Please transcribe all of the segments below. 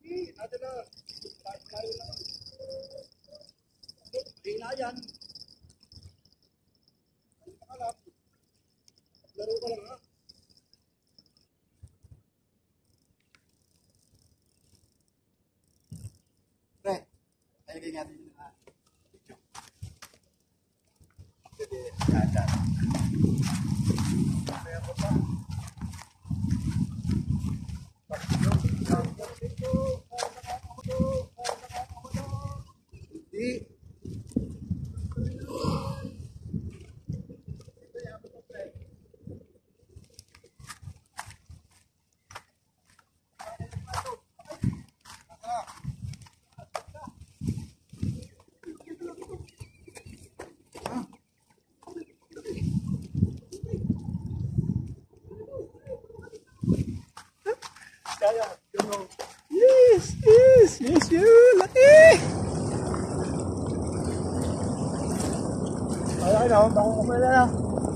Ada na. Tayo na. Hina yan. Laro ka lang ha. Pre, tayo kayo natin yung video. Jadi, ada. Kaya ko pa. Di. Yes, you laki. Ay, na, bako ko pala na.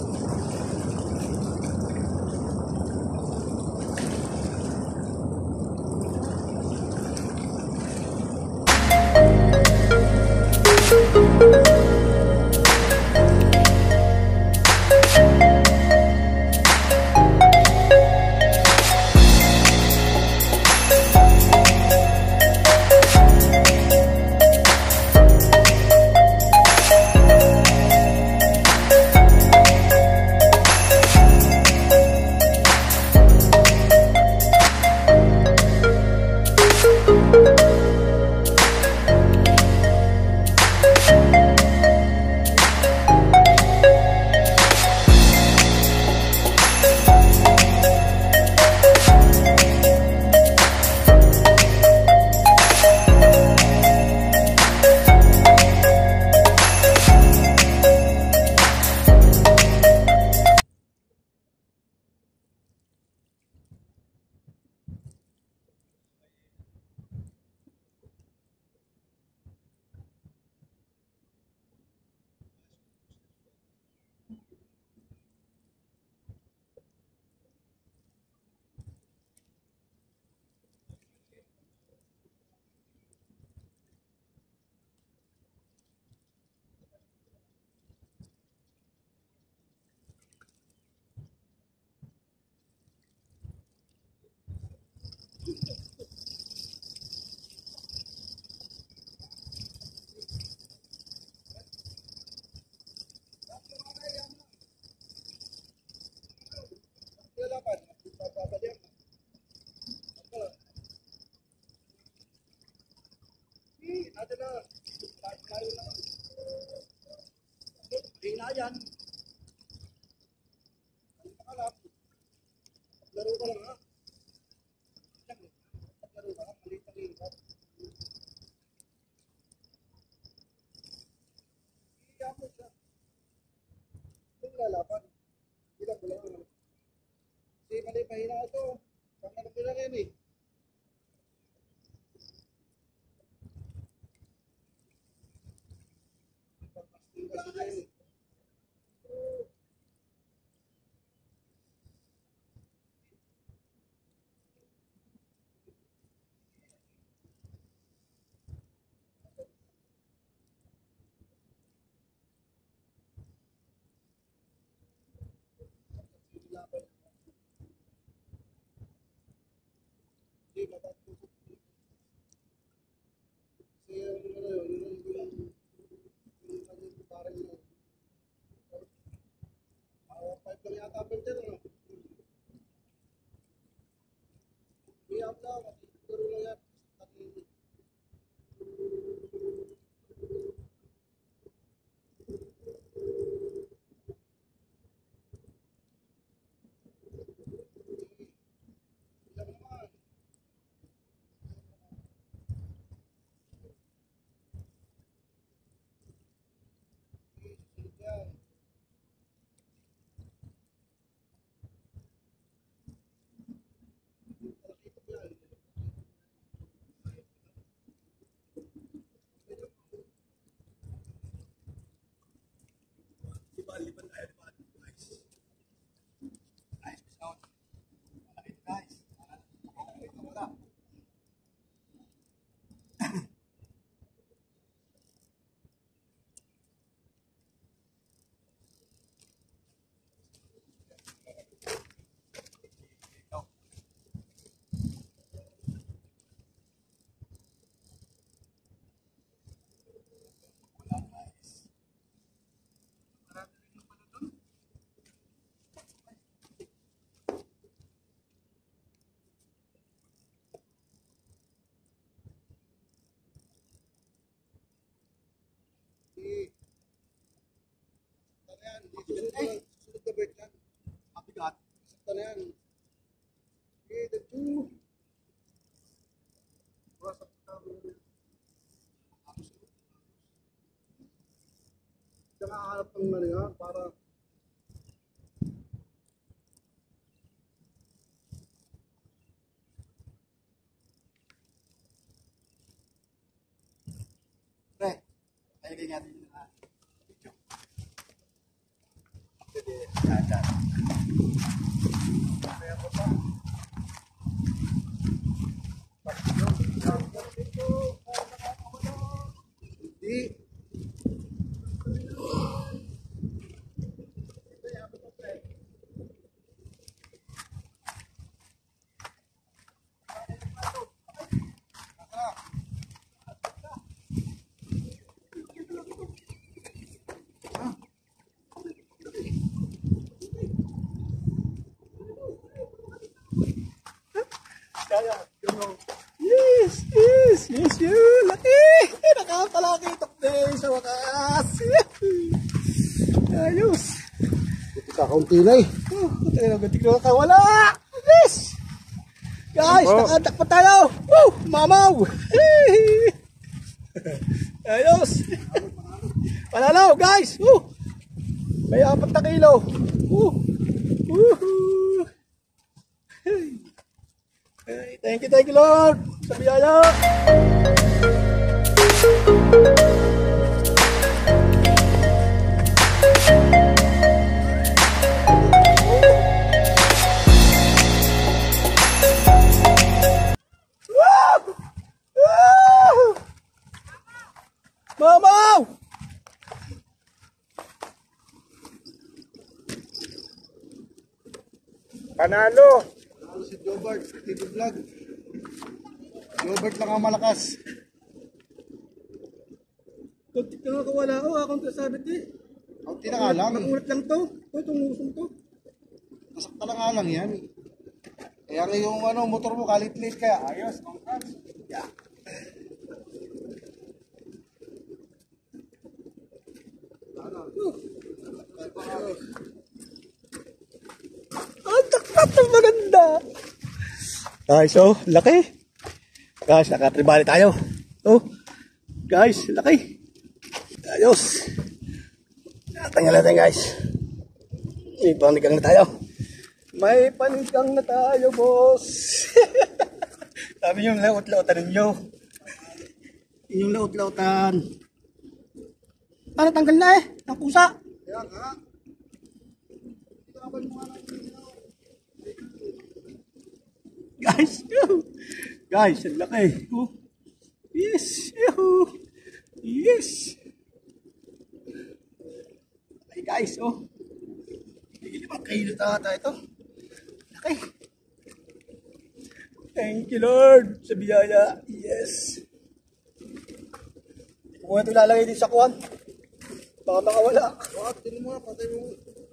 Ada na. Tayo na. Hina yan. Laro ka lang ha. Laro ka lang. Maliit ka. Iya mo siya. Kung lalaban. Bilang ko lang. Kasi mali pahina ito. Pangalan nila rin eh. Liban tayo, liban. Nice. Nice sound. Malaki ito guys. Wala. lahat ng ano yan, para pre, ayun nga din na video. Pwede, yan. Kaya ko pa. Hindi. Yes, yes, yes, yun. Laki! Nakapalaki day sa wakas. Ayos. Kakaunti na eh. Gunti ko wala. Yes! Guys, nakatakpa tayo. Woo! Mamaw! Ayos! Panalo, guys! Woo! May 4 na kilo. Woo! Woohoo! Hey, thank you Lord sa biyaya. Mamaw! Panalo si Jobert, TV Vlog. Jobert lang ang malakas. Kunti na nga kawala ko, akong kasabit eh. Kaunti na nga lang. Magulat lang to. Itong musong to. Nasakta na nga lang yan. Kaya nga yung ano, motor mo kalit-lit kaya. Ayos, congrats. Yeah. Ang takpat ng maganda. Guys, oh, laki. Guys, nakatribali tayo. Oh, guys, laki. Ayos. Tanggal natin, guys. May panigang na tayo. May panigang na tayo, boss. Sabi yung laot-laotan ninyo. Yung laot-laotan. Ano, tanggal na eh. Ang pusa. Kaya nga. Guys, guys, ang laki. Oh. Yes, yes. Ay guys, oh. 5 kilo ata ito. Laki. Thank you Lord sa biyaya. Yes. Kung ito lalagay din sa kuwan, baka makawala. Bakit? Tignan mo nga, patay mo.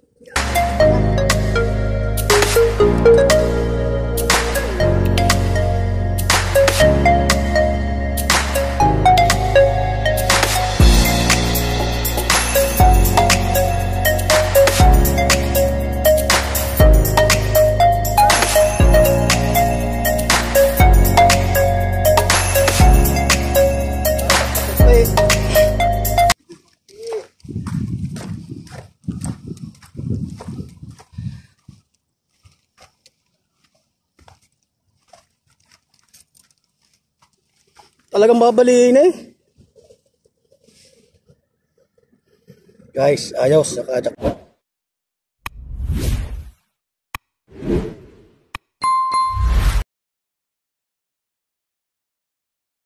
Talagang babaliin eh. Guys, ayos, nakajakpot.